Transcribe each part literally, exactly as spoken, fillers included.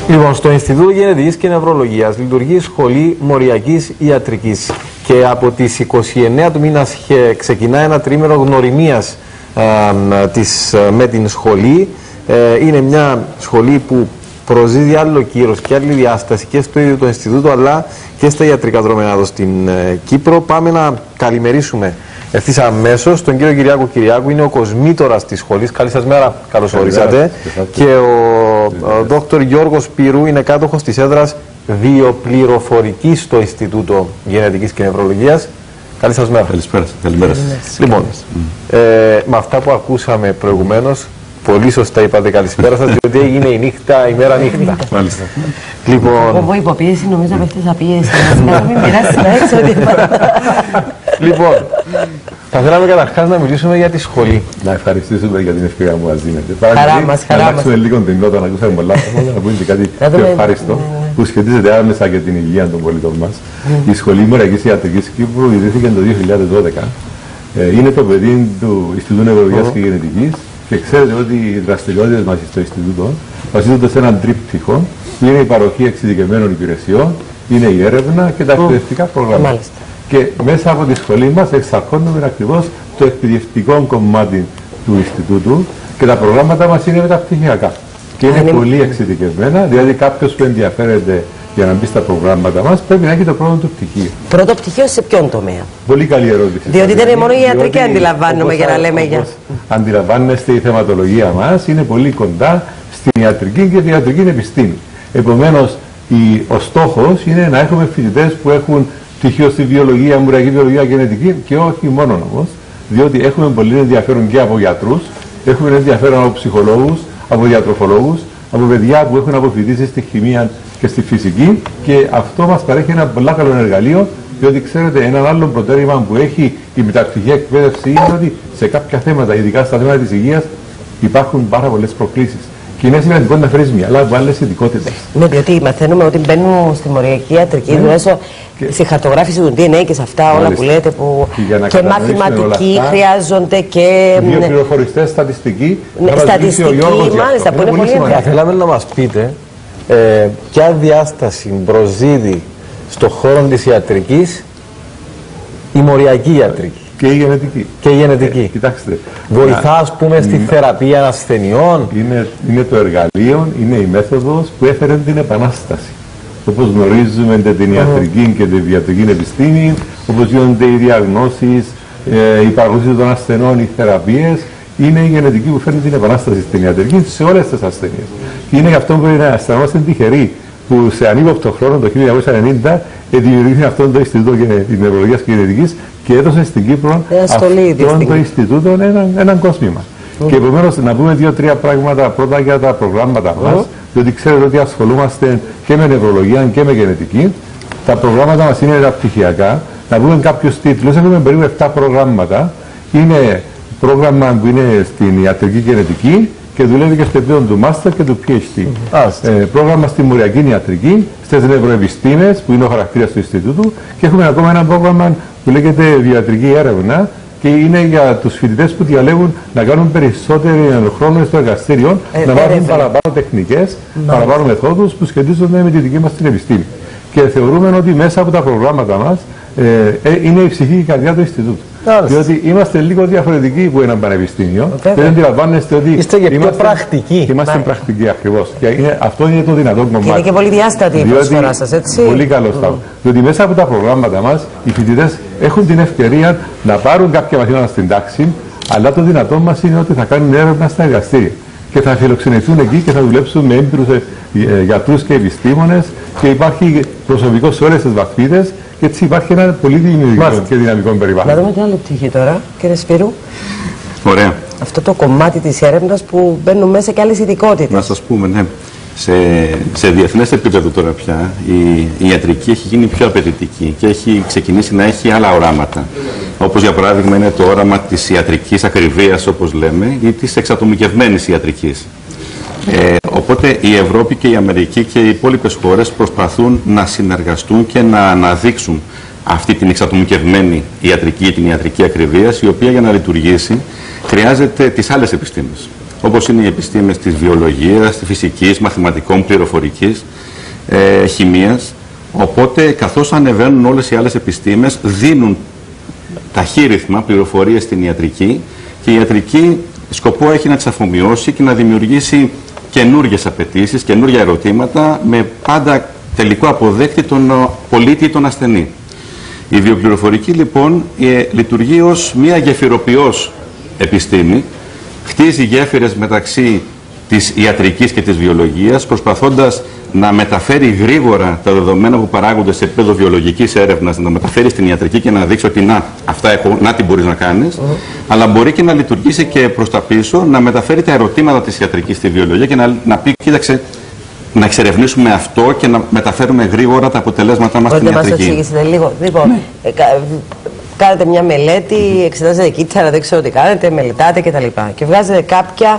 Λοιπόν, στο Ινστιτούτο Γενετικής και Νευρολογίας λειτουργεί σχολή μοριακής ιατρικής και από τις είκοσι εννέα του μήνα ξεκινά ένα τρίμηνο γνωριμίας ε, της, με την σχολή. Ε, είναι μια σχολή που προσδίδει άλλο κύρος και άλλη διάσταση και στο ίδιο το Ινστιτούτο αλλά και στα ιατρικά δρόμενα εδώ στην ε, Κύπρο. Πάμε να καλημερίσουμε ευθύς αμέσως τον κύριο Κυριάκο Kyriacou, είναι ο κοσμήτορας της σχολής. Καλή σας μέρα, καλώς ορίσατε. Και ο δόκτωρ Γιώργος Σπύρου είναι κάτοχος της έδρας βιοπληροφορικής στο Ινστιτούτο Γενετικής και Νευρολογίας. Καλή σας μέρα. Καλησπέρα. Καλημέρα. Λοιπόν, ε, με αυτά που ακούσαμε προηγουμένως, πολύ σωστά είπατε καλησπέρα σας, διότι έγινε η νύχτα, η μέρα νύχτα. Μάλιστα. Λοιπόν... Εγώ υποπίεση, νομίζω απέχτες απίεση. Να μην πειράσει να έξω ότι... Λοιπόν, θα θέλαμε καταρχάς να μιλήσουμε για τη σχολή. Να ευχαριστήσουμε για την ευκαιρία που μας δίνετε. Χαρά μας, χαρά μας. Να αλλάξουμε λίγο την νότα, να ακούσαμε πολλά πράγματα, να πούμε και κάτι πιο ευχάριστο που σχετίζεται άμεσα και την υγεία των πολιτών μας. Η Σχολή Μοριακής Ιατρικής Κύπρου ιδρύθηκε το δύο χιλιάδες δώδεκα. Είναι το παιδί του Ινστιτούτου Νευρολογίας και Γενετικής και ξέρετε ότι οι δραστηριότητες μας στο Ινστιτούτο βασίζονται σε έναν τρίπτυχο που είναι η παροχή εξειδικευμένων υπηρεσιών, είναι η έρευνα και τα εκπαιδευτικά προγράμματα. Και μέσα από τη σχολή μας εξαρχώνουμε ακριβώς το εκπαιδευτικό κομμάτι του Ινστιτούτου και τα προγράμματα μας είναι μεταπτυχιακά. Και είναι πολύ εξειδικευμένα, δηλαδή κάποιος που ενδιαφέρεται για να μπει στα προγράμματα μας πρέπει να έχει το πρώτο του πτυχίο. Πρώτο πτυχίο σε ποιον τομέα? Πολύ καλή ερώτηση. Διότι δεν είναι μόνο η ιατρική, αντιλαμβάνομαι για να λέμε για. Αντιλαμβάνεστε, η θεματολογία μας είναι πολύ κοντά στην ιατρική και την ιατρική επιστήμη. Επομένως, ο στόχος είναι να έχουμε φοιτητές που έχουν πτυχίο στη βιολογία, μοριακή βιολογία, γενετική και όχι μόνο όμως, διότι έχουμε πολύ ενδιαφέρον και από γιατρούς, έχουμε ενδιαφέρον από ψυχολόγους, από διατροφολόγους, από παιδιά που έχουν αποφοιτήσει στη χημεία και στη φυσική και αυτό μας παρέχει ένα πολύ καλό εργαλείο, διότι ξέρετε ένα άλλο προτέρημα που έχει η μεταπτυχιακή εκπαίδευση είναι ότι σε κάποια θέματα, ειδικά στα θέματα της υγείας, υπάρχουν πάρα πολλές προκλήσεις. Και είναι σημαντικό να φέρεις μυαλά από άλλες ειδικότητες. Ναι, διότι μαθαίνουμε ότι μπαίνουν στη μοριακή ιατρική μέσω και... στη χαρτογράφηση του ντι εν έι και σε αυτά όλα Μάλιστα. που λέτε που και, και μαθηματικοί χρειάζονται και... Δύο πληροφοριστές, στατιστικοί. Ναι, στατιστικοί, μάλιστα, που είναι πολύ ενδιαφέρον. Θέλαμε να μας πείτε ε, ποια διάσταση προσδίδει στον χώρο της ιατρικής η μοριακή ιατρική. Και η γενετική. Και η γενετική. Ε, κοιτάξτε. Βοηθά, ας πούμε, στη θεραπεία ασθενειών. Είναι, είναι το εργαλείο, είναι η μέθοδος που έφερε την επανάσταση. Όπως γνωρίζουμε την ιατρική και την ιατρική επιστήμη, όπως γίνονται οι διαγνώσεις, ε, η παραγωγή των ασθενών, οι θεραπείες, είναι η γενετική που φέρνει την επανάσταση στην ιατρική σε όλες τις ασθένειες. Και είναι γι' αυτό που πρέπει να αισθανόμαστε τυχεροί που σε ανύποπτο χρόνο το χίλια εννιακόσια ενενήντα δημιουργήθηκε αυτό το Ινστιτούτο Νευρολογίας και Γενετικής και έδωσε στην Κύπρο αυτό το Ινστιτούτο έναν, έναν κόσμημα. Mm. Και επομένως να πούμε δύο-τρία πράγματα πρώτα για τα προγράμματα mm. μας, διότι ξέρετε ότι ασχολούμαστε και με νευρολογία και με γενετική. Τα προγράμματα μας είναι μεταπτυχιακά. Να πούμε κάποιους τίτλους, έχουμε περίπου επτά προγράμματα. Είναι πρόγραμμα που είναι στην ιατρική και γενετική και δουλεύει και στο επίπεδο του Μάστερ και του πι έιτς ντι. Mm. Ε, πρόγραμμα στη μοριακή ιατρική, στις νευροεπιστήμες που είναι ο χαρακτήρας του Ινστιτούτου και έχουμε ακόμα ένα πρόγραμμα που λέγεται βιοιατρική έρευνα και είναι για τους φοιτητές που διαλέγουν να κάνουν περισσότερο χρόνο στο εργαστήριο, ε, να μάθουν παραπάνω τεχνικές, mm. παραπάνω μεθόδους που σχετίζονται με τη δική μας την επιστήμη. Και θεωρούμε ότι μέσα από τα προγράμματα μας ε, ε, είναι η ψυχή και η καρδιά του Ινστιτούτου. Διότι είμαστε λίγο διαφορετικοί από ένα πανεπιστήμιο. Δεν αντιλαμβάνεστε ότι είστε και πιο πρακτικοί. Είμαστε πρακτικοί ακριβώς. Και είναι, αυτό είναι το δυνατό κομμάτι. Είναι και πολύ διάστατη η προσφορά σας, έτσι. Πολύ καλό mm. Διότι μέσα από τα προγράμματα μας οι φοιτητές έχουν την ευκαιρία να πάρουν κάποια μαθήματα στην τάξη, αλλά το δυνατό μας είναι ότι θα κάνουν έρευνα στα εργαστήρια. Και θα φιλοξενηθούν εκεί και θα δουλέψουν με έμπειρους ε, γιατρούς και επιστήμονες και υπάρχει προσωπικό σε όλες τις βαθμίδες. Και έτσι υπάρχει ένα πολύ δημιουργικό και δυναμικό περιβάλλον. Να δούμε την άλλη πτυχή τώρα, κύριε Σπύρου. Ωραία. Αυτό το κομμάτι της έρευνας που μπαίνουν μέσα και άλλες ειδικότητες. Να σας πούμε, ναι. Σε, σε διεθνές επίπεδο τώρα πια η, η ιατρική έχει γίνει πιο απαιτητική και έχει ξεκινήσει να έχει άλλα οράματα. Όπως για παράδειγμα είναι το όραμα της ιατρικής ακριβίας, όπως λέμε, ή της εξατομικευμένης ιατρικής. Ε, οπότε η Ευρώπη και η Αμερική και οι υπόλοιπες χώρες προσπαθούν να συνεργαστούν και να αναδείξουν αυτή την εξατομικευμένη ιατρική ή την ιατρική ακριβίας, η οποία για να λειτουργήσει χρειάζεται τις άλλες επιστήμες. όπως είναι οι επιστήμες της βιολογίας, της φυσικής, μαθηματικών, πληροφορικής, ε, χημίας. Οπότε, καθώς ανεβαίνουν όλες οι άλλες επιστήμες, δίνουν ταχύρυθμα πληροφορίες στην ιατρική και η ιατρική σκοπό έχει να τις αφομοιώσει και να δημιουργήσει καινούργιες απαιτήσεις, καινούργια ερωτήματα με πάντα τελικό αποδέκτη τον πολίτη ή τον ασθενή. Η βιοπληροφορική λοιπόν ε, λειτουργεί ως μια γεφυροποιός επιστήμη, χτίζει γέφυρες μεταξύ της ιατρικής και της βιολογίας, προσπαθώντας να μεταφέρει γρήγορα τα δεδομένα που παράγονται σε επίπεδο βιολογικής έρευνας, να τα μεταφέρει στην ιατρική και να δείξει ότι να, αυτά έχω, να τι μπορείς να κάνεις, mm. αλλά μπορεί και να λειτουργήσει και προς τα πίσω, να μεταφέρει τα ερωτήματα της ιατρικής στη βιολογία και να, να πει, κοίταξε, να εξερευνήσουμε αυτό και να μεταφέρουμε γρήγορα τα αποτελέσματά μας στην ιατρική. Μπορείτε να μας εξηγήσετε λίγο. Λοιπόν, ναι. ε, κα, κάνετε μια μελέτη, εξετάζετε κύτταρα, δεν ξέρω τι κάνετε, μελετάτε κτλ. Και, και βγάζετε κάποια...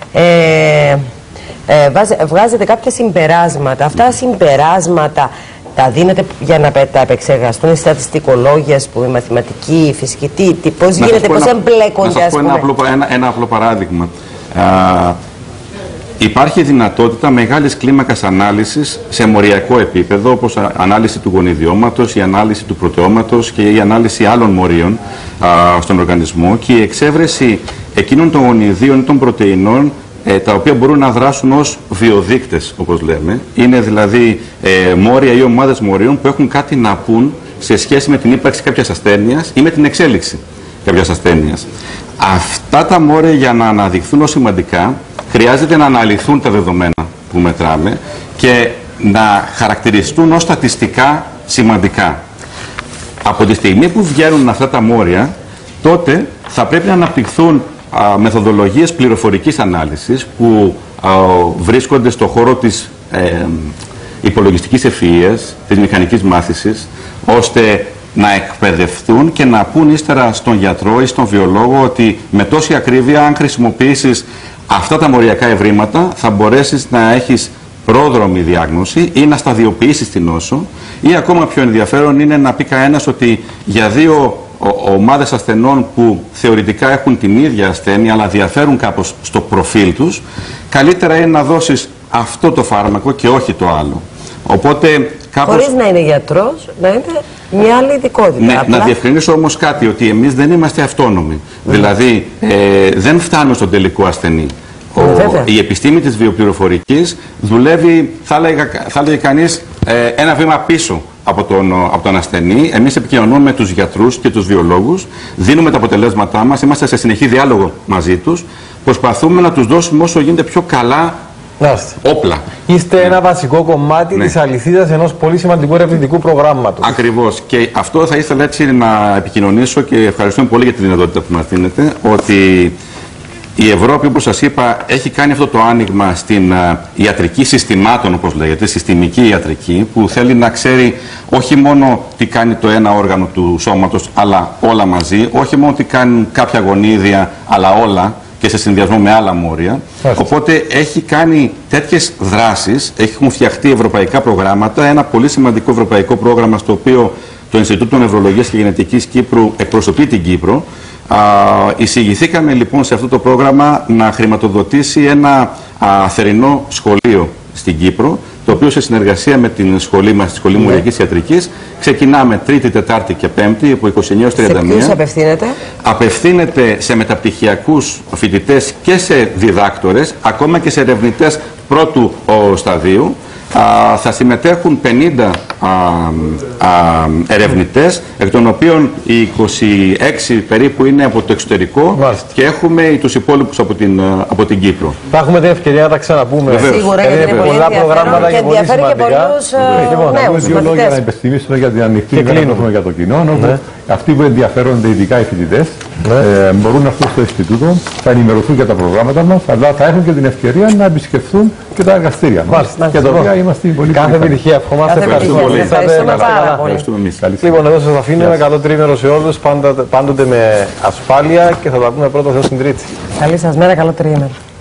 Ε, Ε, βγάζετε κάποια συμπεράσματα. Αυτά τα συμπεράσματα τα δίνετε για να τα επεξεργαστούν οι στατιστικολόγοι, ας πούμε, οι μαθηματικοί, οι φυσικοί, τι, τι, πώς γίνεται, πώς εμπλέκονται, να σας πω ένα απλό, ένα, ένα απλό παράδειγμα. Α, υπάρχει δυνατότητα μεγάλης κλίμακας ανάλυσης σε μοριακό επίπεδο, όπως α, ανάλυση του γονιδιώματος, η ανάλυση του πρωτεώματος και η ανάλυση άλλων μορίων α, στον οργανισμό και η εξέβρεση εκείνων των γονιδίων ή των πρωτεϊνών Ε, τα οποία μπορούν να δράσουν ως βιοδείκτες, όπως λέμε. Είναι δηλαδή ε, μόρια ή ομάδες μορίων που έχουν κάτι να πούν σε σχέση με την ύπαρξη κάποιας ασθένειας ή με την εξέλιξη κάποιας ασθένειας. Αυτά τα μόρια, για να αναδειχθούν ως σημαντικά, χρειάζεται να αναλυθούν τα δεδομένα που μετράμε και να χαρακτηριστούν ως στατιστικά σημαντικά. Από τη στιγμή που βγαίνουν αυτά τα μόρια, τότε θα πρέπει να αναπτυχθούν α, μεθοδολογίες πληροφορικής ανάλυσης που α, βρίσκονται στον χώρο της ε, υπολογιστικής ευφυΐας, της μηχανικής μάθησης, ώστε να εκπαιδευτούν και να πούν ύστερα στον γιατρό ή στον βιολόγο ότι με τόση ακρίβεια, αν χρησιμοποιήσεις αυτά τα μοριακά ευρήματα, θα μπορέσεις να έχεις πρόδρομη διάγνωση ή να σταδιοποιήσεις την νόσο, ή ακόμα πιο ενδιαφέρον είναι να πει κανένας ότι για δύο ομάδες ασθενών που θεωρητικά έχουν την ίδια ασθένεια αλλά διαφέρουν κάπως στο προφίλ τους, καλύτερα είναι να δώσεις αυτό το φάρμακο και όχι το άλλο. Οπότε, κάπως... Χωρίς να είναι γιατρός, να είναι μια άλλη ειδικότητα. Ναι, απλά... Να διευκρινίσω όμως κάτι, ότι εμείς δεν είμαστε αυτόνομοι. Mm. Δηλαδή, ε, δεν φτάνουμε στον τελικό ασθενή. Ο, η επιστήμη της βιοπληροφορικής δουλεύει, θα έλεγε, θα έλεγε κανείς, ε, ένα βήμα πίσω από τον, από τον ασθενή. Εμείς επικοινωνούμε με τους γιατρούς και τους βιολόγους, δίνουμε τα αποτελέσματά μας, είμαστε σε συνεχή διάλογο μαζί τους, προσπαθούμε να τους δώσουμε όσο γίνεται πιο καλά όπλα. Είστε ένα βασικό κομμάτι ναι. της αλυσίδας ενός πολύ σημαντικού ερευνητικού προγράμματος. Ακριβώς. Και αυτό θα ήθελα έτσι να επικοινωνήσω και ευχαριστούμε πολύ για τη δυνατότητα που μας δίνετε, ότι η Ευρώπη, όπως σας είπα, έχει κάνει αυτό το άνοιγμα στην uh, ιατρική συστημάτων, όπως λέγεται, συστημική ιατρική, που θέλει να ξέρει όχι μόνο τι κάνει το ένα όργανο του σώματος, αλλά όλα μαζί, όχι μόνο τι κάνουν κάποια γονίδια, αλλά όλα και σε συνδυασμό με άλλα μόρια. Άχι. Οπότε έχει κάνει τέτοιες δράσεις, έχουν φτιαχτεί ευρωπαϊκά προγράμματα, ένα πολύ σημαντικό ευρωπαϊκό πρόγραμμα στο οποίο το Ινστιτούτο Νευρολογίας και Γενετικής Κύπρου εκπροσωπεί την Κύπρο. Α, εισηγηθήκαμε λοιπόν σε αυτό το πρόγραμμα να χρηματοδοτήσει ένα α, θερινό σχολείο στην Κύπρο, το οποίο σε συνεργασία με την σχολή μας, τη Σχολή Μοριακής Ιατρικής, ξεκινάμε Τρίτη, Τετάρτη και Πέμπτη από είκοσι εννέα έως τριάντα μία. Σε ποιους απευθύνεται? Απευθύνεται σε μεταπτυχιακούς φοιτητές και σε διδάκτορες, ακόμα και σε ερευνητές πρώτου ο, σταδίου. Α, θα συμμετέχουν πενήντα α, α, ερευνητές, εκ των οποίων οι είκοσι έξι περίπου είναι από το εξωτερικό. Μάλιστα. Και έχουμε τους υπόλοιπους από την, από την Κύπρο. Θα έχουμε την ευκαιρία να τα ξαναπούμε. Βεβαίως. Σίγουρα, γιατί είναι πολύ πολλά προγράμματα και ενδιαφέρει και πολλούς νέους δύο λόγια να υπενθυμίσουμε για την ανοιχτή μέρα για το κοινό, όπου ναι. αυτοί που ενδιαφέρονται, ειδικά οι φοιτητές, ναι. ε, μπορούν να έρθουν στο Ινστιτούτο, θα ενημερωθούν για τα προγράμματα μας, αλλά θα έχουν και την ευκαιρία να επισκεφθούν και τα εργαστήρια μας. Και τα οποία είμαστε πολύ Κάθε επιτυχία. Ευχόμαστε. Ευχαριστούμε πολύ. Ευχαριστούμε πάρα πολύ. Λοιπόν, εδώ σας αφήνουμε. Καλό τρίμηνο σε όλους. Πάντοτε με ασφάλεια και θα τα πούμε πρώτα Θεός στην Τρίτη. Καλή σας μέρα, καλό τρίμηνο.